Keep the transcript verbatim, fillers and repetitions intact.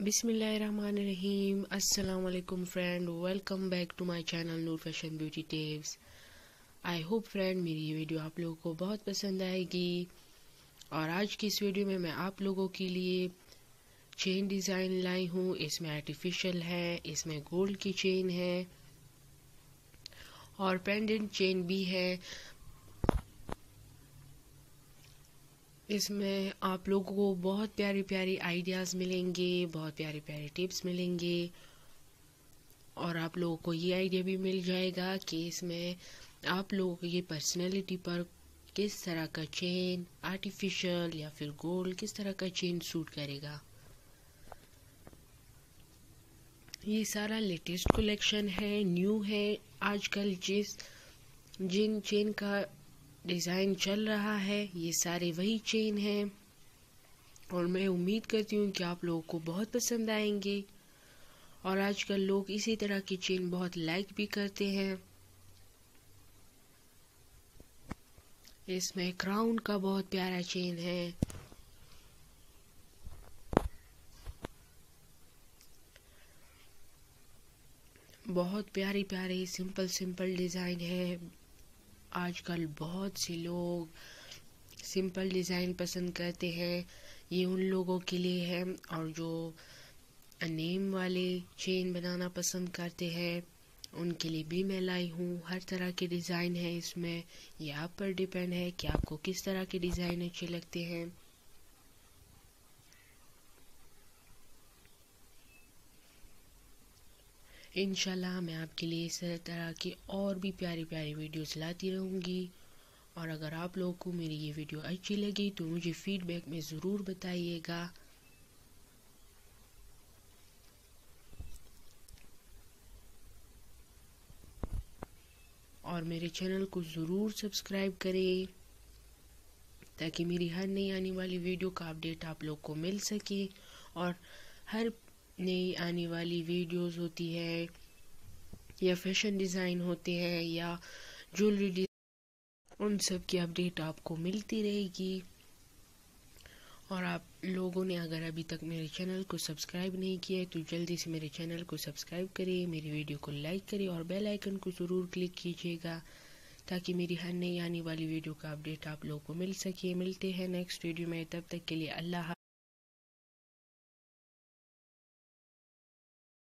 बिस्मिल्लाहिर्रहमानिर्रहीम। अस्सलाम वालेकुम friend, welcome back to my channel Noor fashion beauty tips. I hope friend मेरी ये वीडियो आप लोगों को बहुत पसंद आएगी। और आज की इस वीडियो में मैं आप लोगों के लिए चेन डिज़ाइन लाई हूँ। इसमें आर्टिफिशियल है, इसमें गोल्ड की चेन है और पेंडेंट चेन भी है। इसमें आप लोगों को बहुत प्यारी प्यारी आइडियाज़ मिलेंगे, बहुत प्यारे प्यारे टिप्स मिलेंगे और आप लोगों को ये आइडिया भी मिल जाएगा कि इसमें आप लोगों की पर्सनैलिटी पर किस तरह का चेन, आर्टिफिशियल या फिर गोल्ड, किस तरह का चेन सूट करेगा। ये सारा लेटेस्ट कलेक्शन है, न्यू है। आजकल जिस जिन चेन का डिज़ाइन चल रहा है ये सारे वही चेन हैं और मैं उम्मीद करती हूँ कि आप लोगों को बहुत पसंद आएंगे। और आजकल लोग इसी तरह की चेन बहुत लाइक भी करते हैं। इसमें क्राउन का बहुत प्यारा चेन है, बहुत प्यारी प्यारी सिंपल सिंपल डिज़ाइन है। आजकल बहुत से लोग सिंपल डिज़ाइन पसंद करते हैं, ये उन लोगों के लिए है। और जो नेम वाले चेन बनाना पसंद करते हैं उनके लिए भी मैं लाई हूँ। हर तरह के डिज़ाइन है इसमें, ये आप पर डिपेंड है कि आपको किस तरह के डिज़ाइन अच्छे लगते हैं। इंशाल्लाह मैं आपके लिए इस तरह की और भी प्यारी प्यारी वीडियोस लाती रहूँगी। और अगर आप लोगों को मेरी ये वीडियो अच्छी लगी तो मुझे फीडबैक में ज़रूर बताइएगा। और मेरे चैनल को ज़रूर सब्सक्राइब करें ताकि मेरी हर नई आने वाली वीडियो का अपडेट आप लोग को मिल सके। और हर नई आने वाली वीडियोस होती है या फैशन डिज़ाइन होते हैं या ज्वेलरी डिज़ाइन, उन सब की अपडेट आपको मिलती रहेगी। और आप लोगों ने अगर अभी तक मेरे चैनल को सब्सक्राइब नहीं किया है तो जल्दी से मेरे चैनल को सब्सक्राइब करिए, मेरी वीडियो को लाइक करिए और बेल आइकन को ज़रूर क्लिक कीजिएगा ताकि मेरी हर नई आने वाली वीडियो का अपडेट आप लोगों को मिल सके। मिलते हैं नेक्स्ट वीडियो में, तब तक के लिए अल्लाह।